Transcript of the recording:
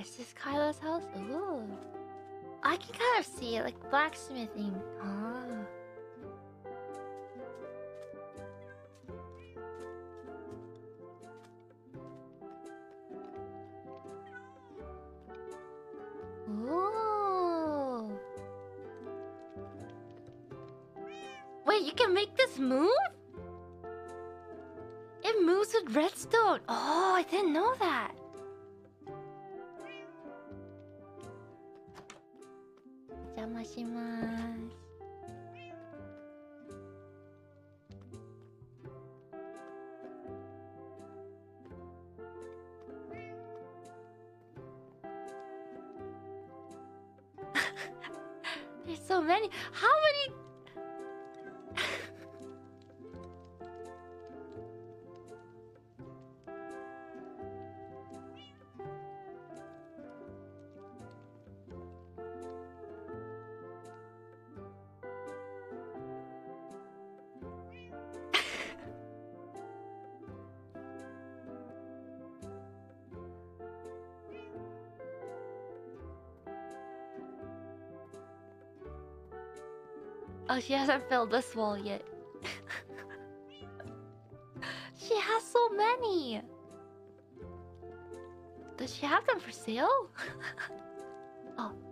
Is this Kyla's house? Ooh. I can kind of see it, like blacksmithing. Ah. Ooh. Wait, you can make this move? It moves with redstone. Oh, I didn't know that. Jamashimasu. There's so many. How many? Oh, she hasn't filled this wall yet. She has so many. Does she have them for sale? Oh.